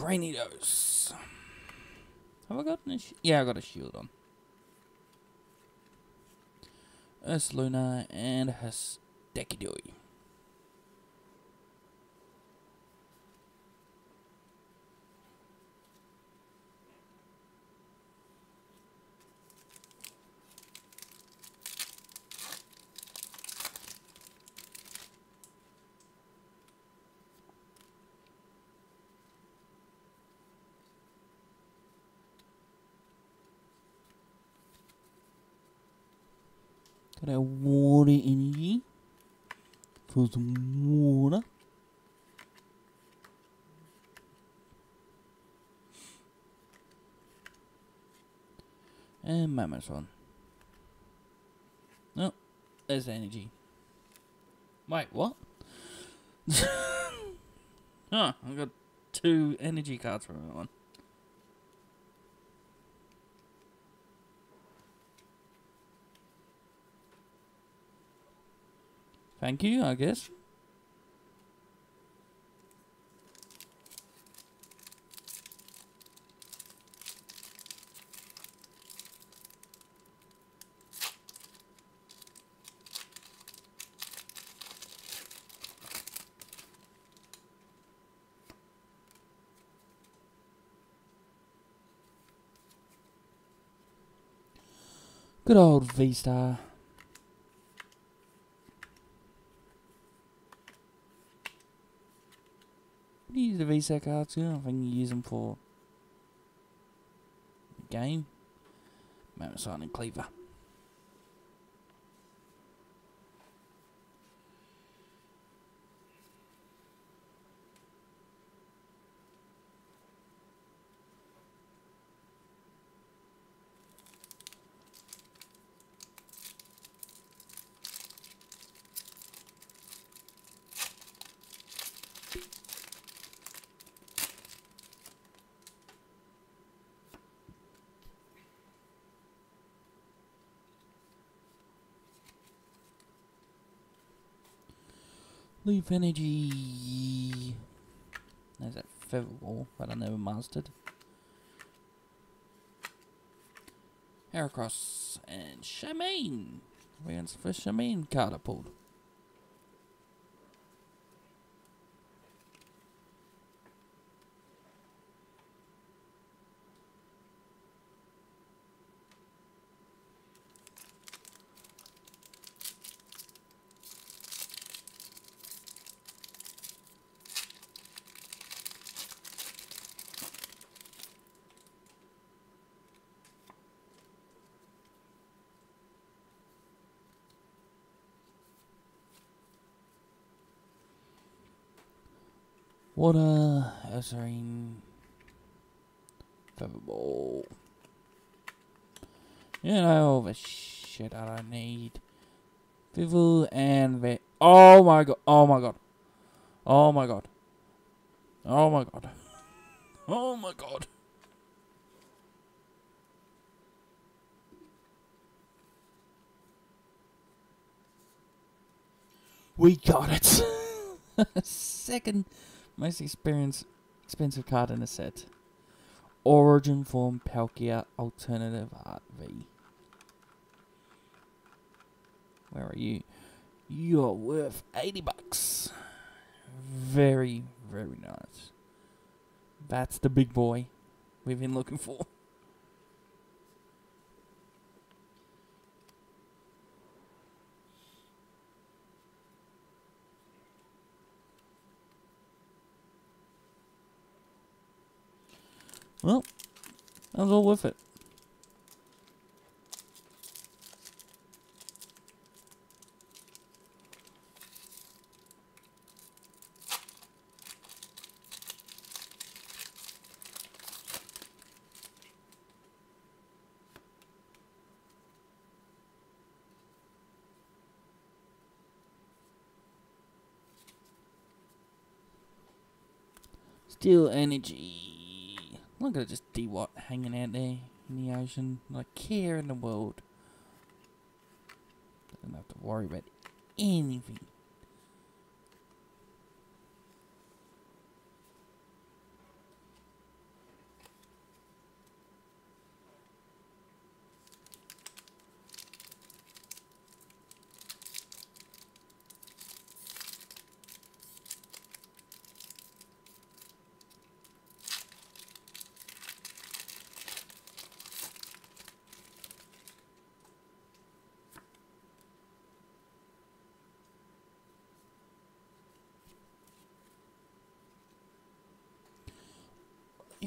Rainidos. Have I got a sh Yeah, I got a shield on. Ursaluna and Hastekidoi. Got our water energy for some water. And Mammothron. Oh, there's the energy. Wait, what? Huh, I got two energy cards from that one. Thank you, I guess. Good old V-Star. What do you use the V-Star cards to? I think you use them for the game. Mammothron and Cleaver. Leaf Energy. There's that Feather Ball that I never mastered. Heracross and Shaymin. Where's the first Shaymin card I pulled? Water, Ezreal, Feather Ball. You know, all the shit I don't need. Fizzle and the. Oh my god, oh my god. Oh my god. Oh my god. Oh my god. We got it. Second most experienced, expensive card in the set. Origin Form Palkia Alternative Art V. Where are you? You're worth eighty bucks. Very, very nice. That's the big boy we've been looking for. Well, that was all worth it. Steel Energy. Look at just D-Watt hanging out there in the ocean. Not care in the world. Don't have to worry about anything.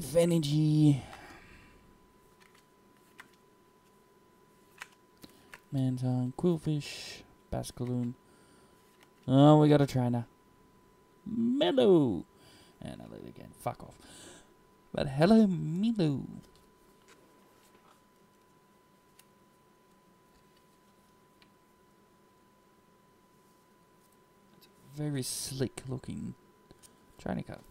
Leaf Energy. Mantine, Quillfish, Bascaloon. Oh, we got a trainer. Mellow. And I lose again. Fuck off. But hello, Milo. It's a very slick looking trainer card.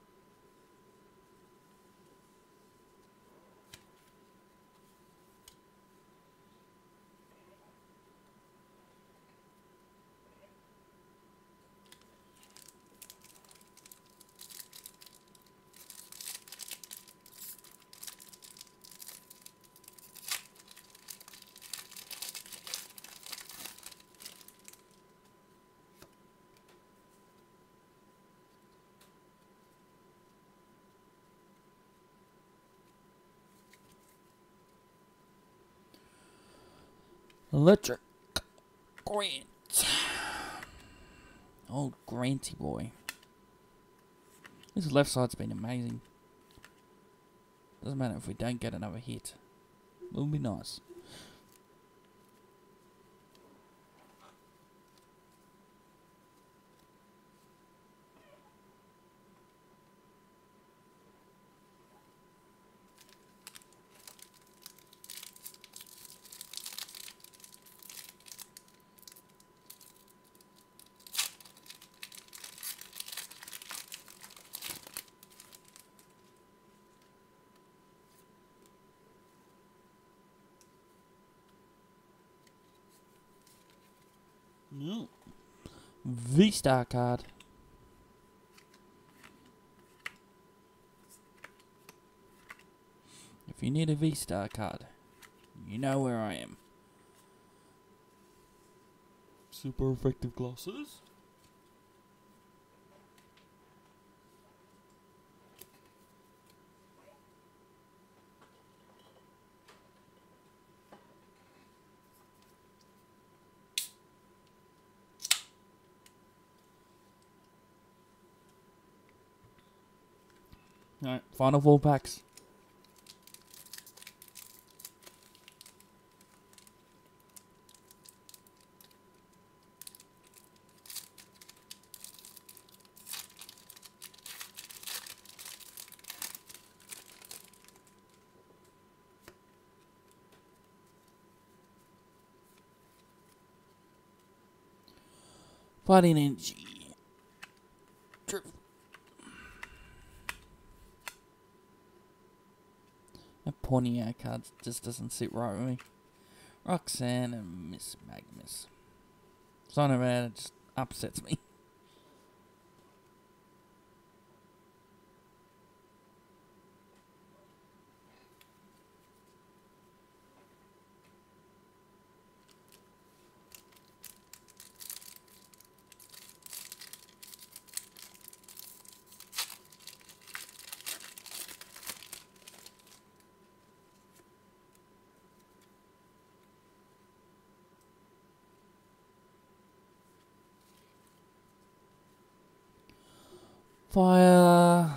Electric Grant. Old Granty boy. This left side's been amazing. Doesn't matter if we don't get another hit. It'll be nice. No. V-Star card. If you need a V-Star card, you know where I am. Super effective glasses. Alright, final four packs. Fighting Energy. True. That Pontiac card just doesn't sit right with me. Roxanne and Miss Magnus. Something about it just upsets me. Fire.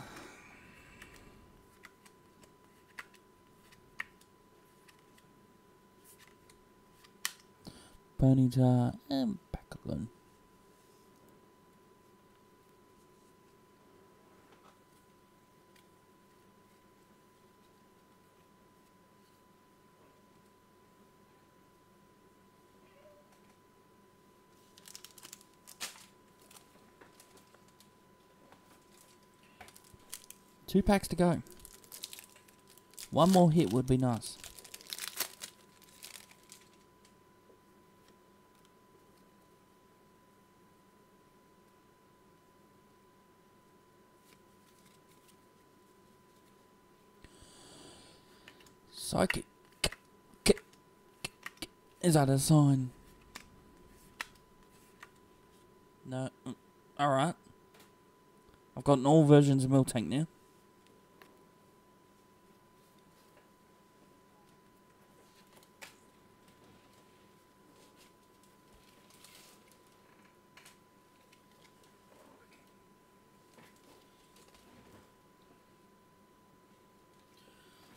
Ponyta and Backlund. Two packs to go. One more hit would be nice. Psychic. Is that a sign? No. Alright. I've gotten all versions of Miltank now.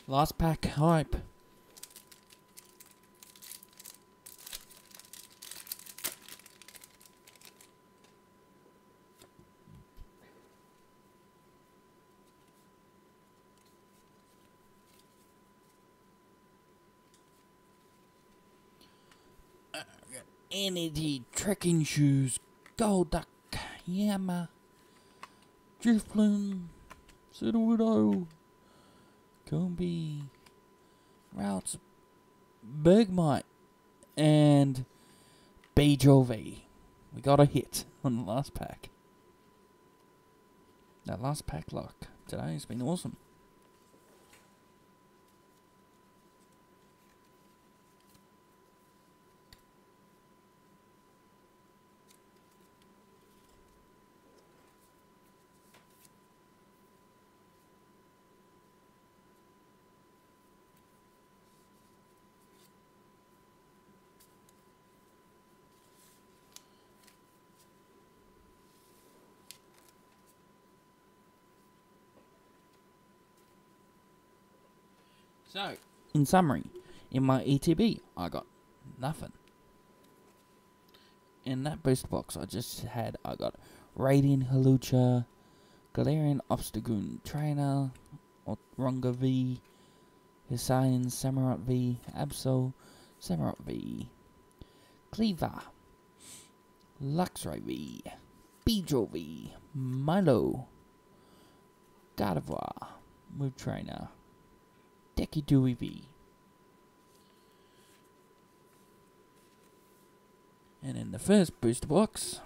Last pack hype. Energy trekking shoes, Gold Duck, Yama, Drifloon, Sudowoodo, Combi, Routes, Bergmite, and Bejovi. We got a hit on the last pack. That last pack luck today has been awesome. So, in summary, in my E T B, I got nothing. In that booster box I just had, I got Radiant Halucha, Galarian Obstagoon Trainer, Ronga V, Hussein Samurott V, Absol, Samurott V, Cleaver, Luxray V, Beedrill V, Milo, Gardevoir with Trainer, Dekidui V. And in the first booster box,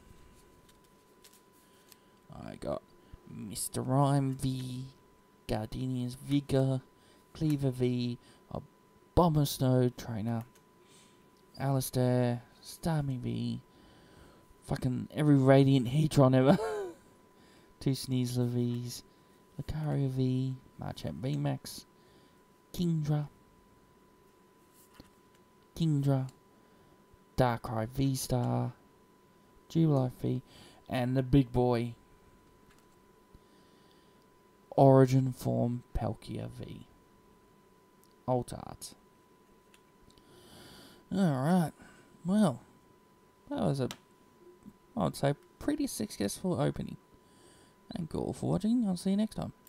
I got Mister Rhyme V, Gardenia's Vigor, Cleaver V, a Bomber Snow Trainer, Alistair, Starmie V, fucking every Radiant Heatron ever, two Sneasler Vs, Lucario V, Marchant V Max, Kingdra, Kingdra, Darkrai V-Star, Jubilife V, and the big boy, Origin Form Palkia V. Alt Art. Alright, well, that was a, I would say, pretty successful opening. Thank you all for watching. I'll see you next time.